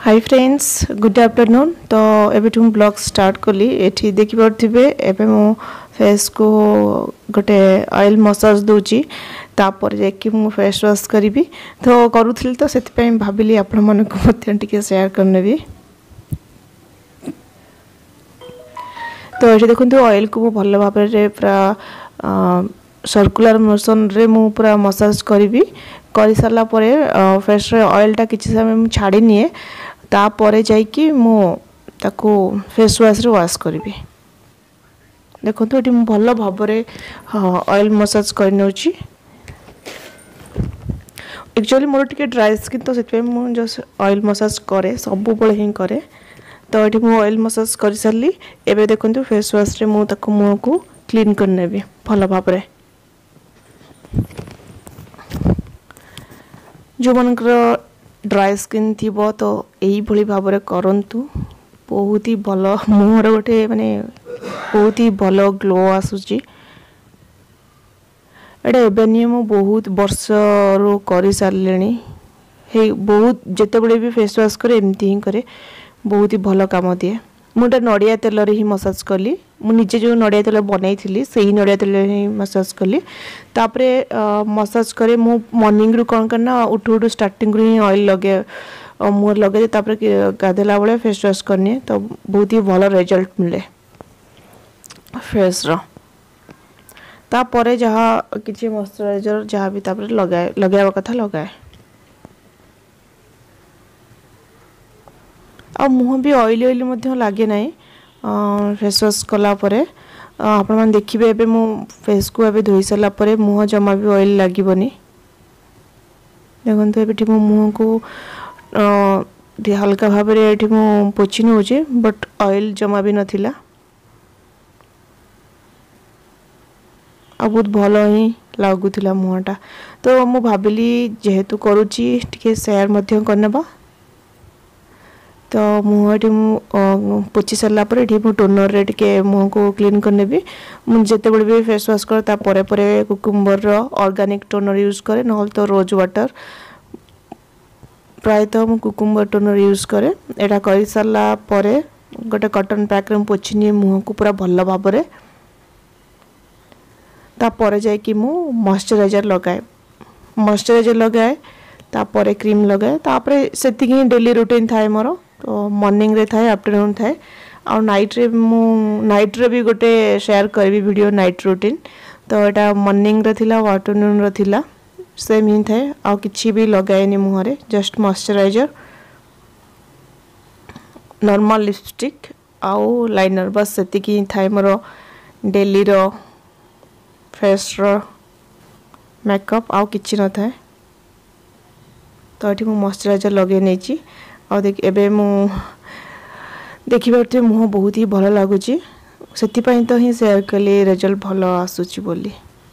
हाय friends good afternoon. तो एबे तुम ब्लॉग स्टार्ट कली एठी देखि परथिबे एबे मो फेस को गोटे ऑयल मसाज दोची तापर जेकि मो फेस वॉश करिवि तो करूथिल तो सेति पय भाबिली आपण मन को मते टिके शेयर करनेबी। तो एठी देखंतु ऑयल को भलो भाबरे पूरा सर्कुलर मोशन रे मु पूरा मसाज करिवि करि साला परे फेस रे ऑयल टा किछि समय मु छाडी निए तापर जाइकी मु ताको फेस वॉश रे वॉश करिवि। देखंतु एठी मु भलो भाबरे ऑयल मसाज करनोची। एक्चुअली मोर टिके ड्राई स्किन तो सेति मु जस्ट ऑयल मसाज करे सब बळे ही करे। तो एठी मु ऑयल मसाज कर सारली एबे देखंतु फेस वॉश रे मु ताको मुह को क्लीन करनेबी भलो भाबरे। जो मनकर ड्राई स्किन थीबो तो एही भली भाबरे करंतु बहुत ही भलो मुहर गोटे माने बहुत ही भलो ग्लो आसुची। एडे एबे नि मु बहुत वर्ष रो करि सारलेनी हे बहुत जते बळे भी फेस वॉश करे एमती ही करे बहुत ही भलो काम दिए। मुटा नड़िया तेल रे ही मसाज कली मु निजे जो नड़िया तेल बनाई थिली सेही नड़िया तेल ही मसाज कली तापरे मसाज करे मु मॉर्निंग रु कोन करना उठू स्टार्टिंग रु ही ऑयल लगे मुह लगे तापरे गाधेला बेले फेस वॉश करनी तो बहुत ही भलो रिजल्ट मिले फेस रो। तापरे जहा किछि मॉइस्चराइजर जहा भी तापरे लगाए कथा लगाए आ मुह भी ऑयली ऑयली मध्य लागे नाही फेस वॉश कला परे आपण मान देखिबे एबे मु फेस को एबे धोई सला परे मुह जमा भी ऑयल लागिबनी। देखंतु एबे मु मुह को हल्का भाबरे एठी मु पोछि नउजे बट ऑयल जमा भी नथिला आ बहुत भलो ही लागुथिला मुहटा। तो मु भाबिली जेहेतु करूची टिके शेयर मध्य करनेबा। तो मुह पोछि सारा पर ये टोनर रे टिके मुह को क्लीन करने भी मुझे जिते बड़े भी फेस वॉश कर ता परे परे कुकुम्बर रो ऑर्गेनिक टोनर यूज करे न तो रोज वाटर प्राय तो मु कुकुम्बर टोनर यूज करे। एटा कर सारा परे गोटे कॉटन पैक रे पोछि नि मुह को पूरा भलो भाबरे ता परे जाय कि मु मॉइस्चराइजर लगाए ता परे क्रीम लगाए तापरे सेति कि डेली रूटीन थाए मोर। तो मॉर्निंग रे थाए आफ्टरनून थाए आ नाइट रे भी गोटे शेयर करबी वीडियो नाइट रूटीन। तो एटा मॉर्निंग रे थिला आफ्टरनून रे थिला सेम ही थाए आ किछि भी लगाएनी मुह रे जस्ट मॉइस्चराइजर नॉर्मल लिपस्टिक आ लाइनर बस सेति कि थाए मोर डेली रो फेस रो मेकअप आ किछि न थाए। तो एठी मु मॉइस्चराइजर लगे नेची आ देख एबे मु देखिबे मुह बहुत ही भलो लागुची सेति पय तो ही शेयर कले रिजल्ट भलो आसुची बोली।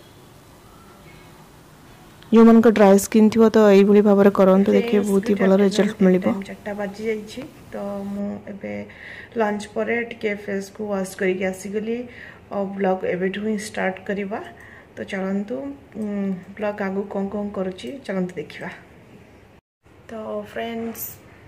जो मन को ड्राई स्किन थिवो तो एई भली भाबरे करंतु देखिए बहुत ही भलो रिजल्ट मिलिबो। 4टा बाजी जाईची तो मु एबे लंच परे टिके फेस को वॉश करी के आसी गली और ब्लॉग एबेठु ही स्टार्ट करिबा। तो चलंतु ब्लॉग आगु कोन कोन करूची चलंतु देखिबा। तो फ्रेंड्स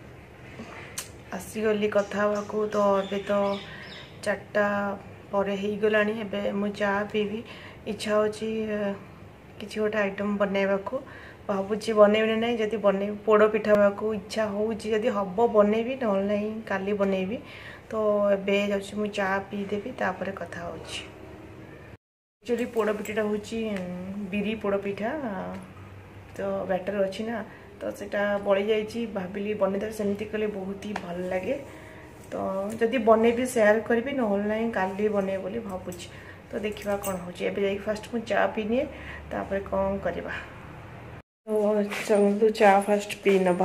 आसीगली कथा को तो अबे तो 4टा परे ही गलानी एबे मु चा पीबी इच्छा होची किछि गोटे आइटम बनाइबा को भाबुची बनैबे नै जदी बनै पोड़ो पिठा को इच्छा होची जदी हब्बो बनैबी न नहीं काली बनैबी। तो एबे जाउची मु चा पी देबी तापरे कथा होची। एक्चुअली पोड़ो पिठाटा होची बिरी पोड़ो पिठा तो बैटर अछि ना तो सेटा बड़ी जाइए भाविली बने सेमती कले बहुत ही भल लगे। तो जदि बने भी शेयर करी ना काली बने बोली भावुची। तो देखा कौन हो फास्ट मुझे चा पीनिए तापर कौन करवा। तो चलू चा फास्ट पी नवा।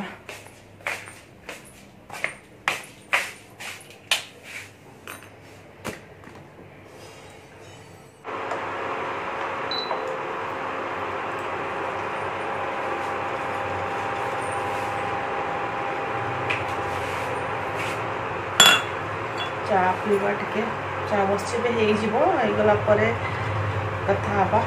चा पीवा टिके चा बस होगला कथा हवा।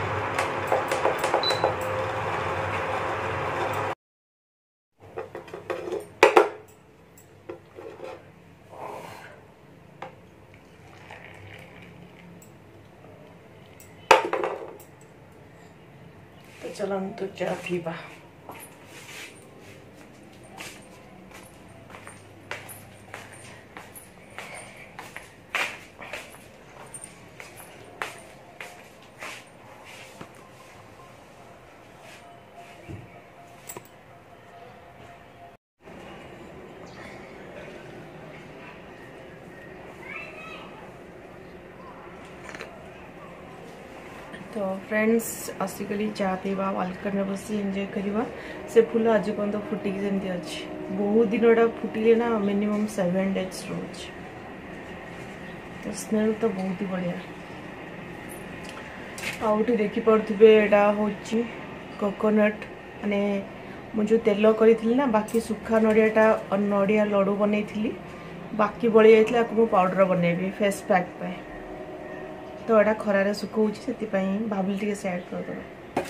चलन्तु चा पीवा। तो फ्रेंड्स आसिकली चा पीवा बाल्कनी में बस एंजॉय करवा। से फूल आज पर्यंत फुटिक जमी अच्छी बहुत दिन फुटिले ना मिनिमम 7 days रोज। तो स्मेल तो बहुत ही बढ़िया। आउटी देखी पड़े यहाँ हूँ कोकोनट माने मुझे तेल करी ना बाकी सुखा नड़ियाटा नड़िया लड्डू बनई बाकी बड़ी जाता मु पाउडर बनैबी फेस पैक पे। तो यहाँ खरारे सुखाऊँ से भाविली टे सेड करदे।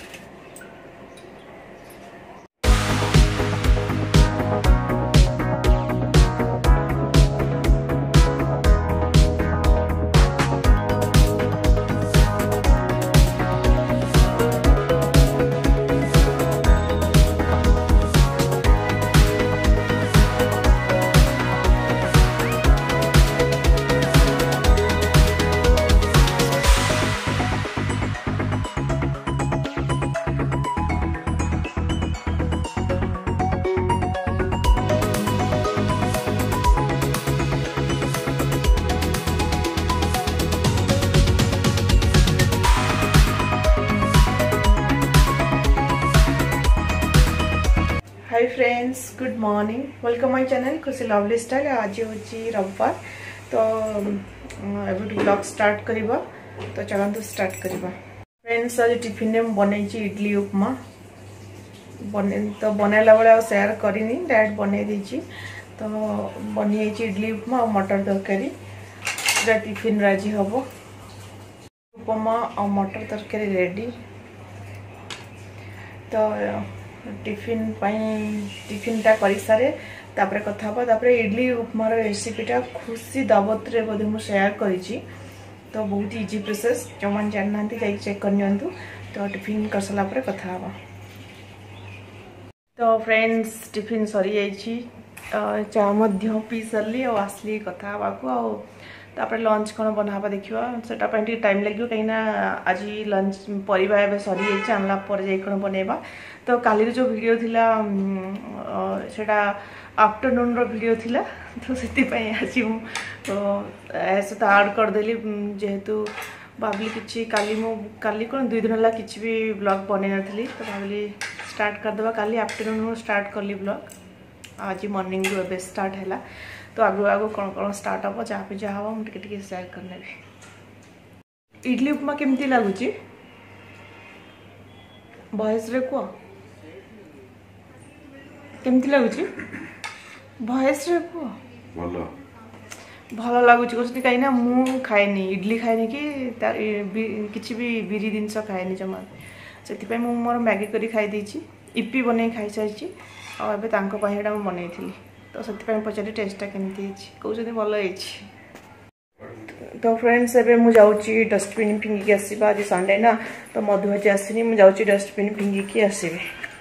Hi friends, good morning, welcome my channel Khushi Lovely Style. आज हूँ रविवार तो एवं ब्लॉग स्टार्ट करवा। तो चलते स्टार्ट करवा। फ्रेंड्स आज टिफिन में बनई इडली उपमा तो बनैला बेले शेयर करनी डायरेक्ट बनई देची। तो बनी इडली उपमा और मटर तरकारी टिफिन आज हम। उपमा और मटर तरकारी रेडी। तो टिफिन टा कर सारे तापरे कथा हबा। तापरे इडली उपमार रेसिपीटा खुशी दावत रे बोधे मु शेयर करिछि। तो बहुत इजी प्रोसेस जो मन जानना जाई चेक कर नियंतु। तो टिफिन कर सला परे कथा हबा। तो फ्रेंड्स टिफिन सरी जाइछि चा मध्य पी सरली और आसली कथा हबा को। तापर लंच कौन बनाबा देखिवा सेटा पे टाइम लगे कहीं आज लंच परिवा एवं सरी जाइए आनला पर जाई कौन बनैबा। तो काली जो वीडियो थिला सेटा आफ्टरनून रो वीडियो थिला। तो सेति पई आज तो ऐसे तो ऐड कर देली जेहेतु भाविली किछि काली कौन 2 दिन होला किछि भी ब्लॉग बनै नथली। तो भाविली स्टार्ट कर देबा। काली आफ्टरनून स्टार्ट करली ब्लॉग। आज मॉर्निंग रो बे स्टार्ट हैला। तो आगु आगु कौन कौन स्टार्ट हम जहाँ पे जहाँ हम टिके शेयर करने। इडली उपमा केमती लगुच भॉइस रे कह केमती लगुच भॉइस रे कह भल लगुच कहीं ना मु खाएनी इडली खाएनी कि किसी भी बिरी जिनस खाएनी जमा से मोर मैगी करी खाई देछि इपी बनै खाई सारी और बनई थी। तो से पचारि टेस्टा केमती कहते भल। तो फ्रेंड्स एबे मु जाउची डस्टबिन फिंगिकी आसीबा। आज संडे ना तो मधु आज आसीनी मु जाउची डस्टबिन फिंगिकी आसीबे।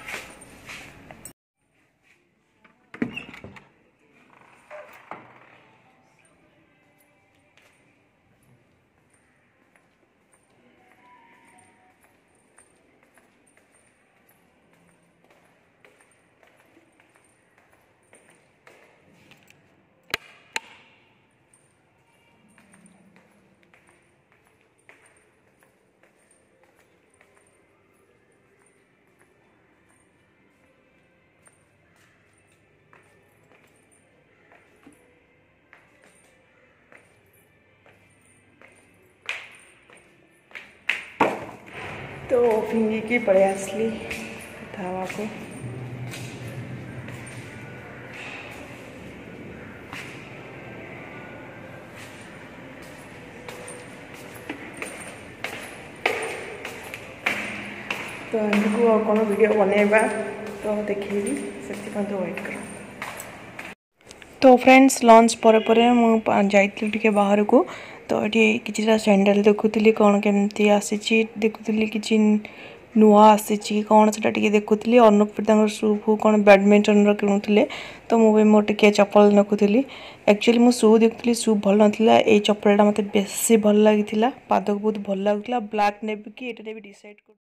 तो फिंगिकी पड़े आसली धावा को। तो इनको कौन वीडियो बनैबा तो देखी से तो वेट कर। तो फ्रेंड्स लंच पर मुझे बाहर को। तो ये कि सैंडल देखुली कौन केमती आसी देखुली कि नुआ आसी कौन से देखुली अनुप शू फू कौन बैडमिंटन किणुले तो मुझे मोर टिके चप्पल नखुली एक्चुअली मु शू देखुली शू भल ना ये चप्पलटा मत बेसी भल लगी पाद को बहुत भल लगुला ब्लैक नेबी कि ये डिसाइड कर।